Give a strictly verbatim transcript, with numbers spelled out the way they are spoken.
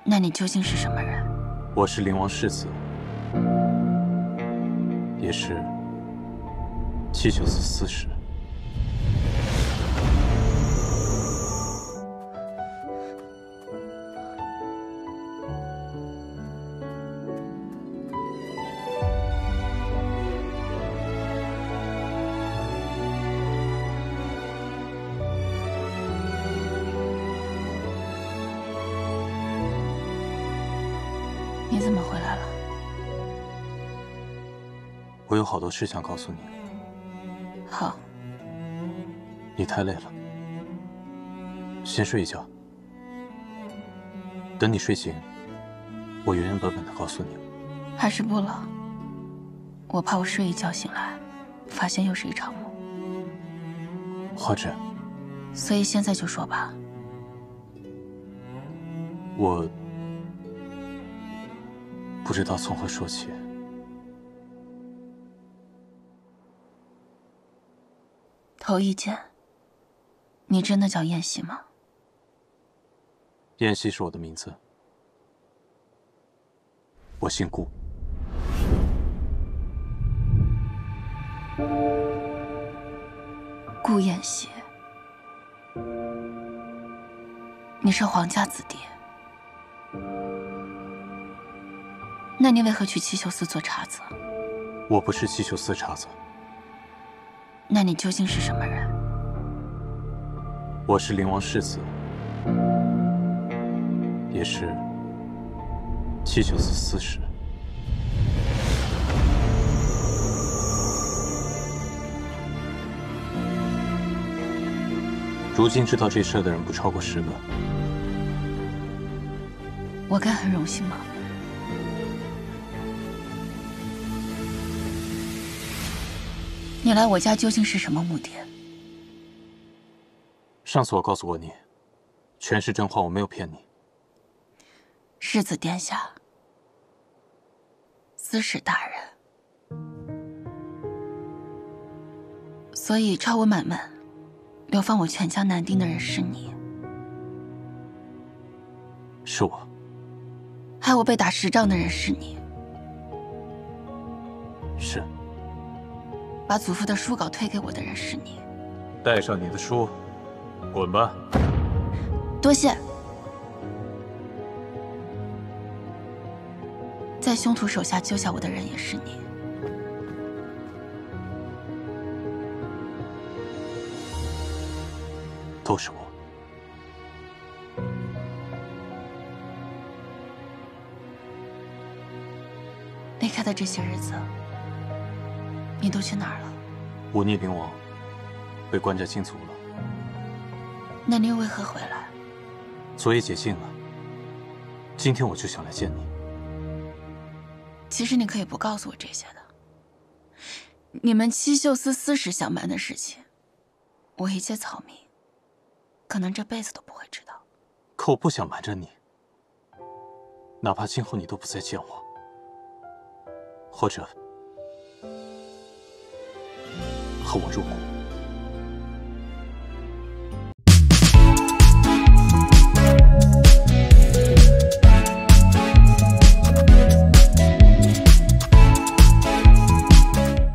那你究竟是什么人？ 我是灵王世子，也是七九四司使。 你怎么回来了？ 我有好多事想告诉你。 好。 你太累了，先睡一觉。等你睡醒，我原原本本的告诉你。 还是不了。我怕我睡一觉醒来，发现又是一场梦。 花芷， 所以现在就说吧。 我不知道从何说起。 头一件，你真的叫燕西吗？ 燕西是我的名字，我姓顾。 顾燕西，你是皇家子弟，那你为何去七秀司做茶子？ 我不是七秀司茶子。 那你究竟是什么人？ 我是灵王世子，也是七秀司司使。如今知道这事的人不超过十个。 我该很荣幸吗？你来我家究竟是什么目的？ 上次我告诉过你，全是真话，我没有骗你。 世子殿下，司使大人，所以召我满门，流放我全疆南丁的人是你。 是我。 害我被打十杖的人是你。 是。 把祖父的书稿推给我的人是你。 带上你的书，滚吧。 多谢。在凶徒手下救下我的人也是你。 都是我。 离开的这些日子，你都去哪儿了？ 忤逆灵王，被关在禁足了。 那你又为何回来？ 昨夜解禁了，今天我就想来见你。 其实你可以不告诉我这些的。你们七秀司司使想瞒的事情，我一介草民，可能这辈子都不会知道。 可我不想瞒着你，哪怕今后你都不再见我，或者和我入股。